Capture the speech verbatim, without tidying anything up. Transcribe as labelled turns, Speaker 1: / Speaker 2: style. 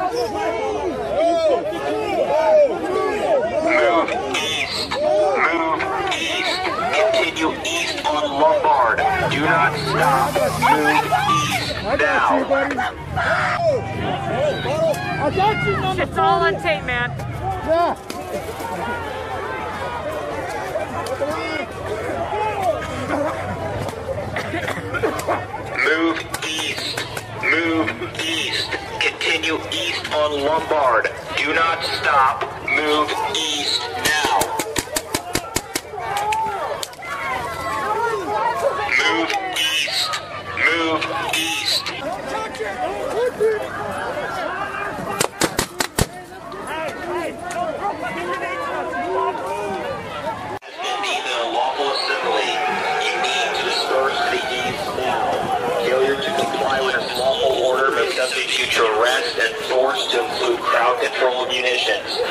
Speaker 1: Move east. Move east. Continue east on Lombard. Do not stop. Move east now.
Speaker 2: It's all on tape, man.
Speaker 3: Yeah.
Speaker 1: Move east. Move east. Continue east on Lombard. Do not stop. Move east now. Move east. Move east. Substitute to arrest and force to include crowd control munitions.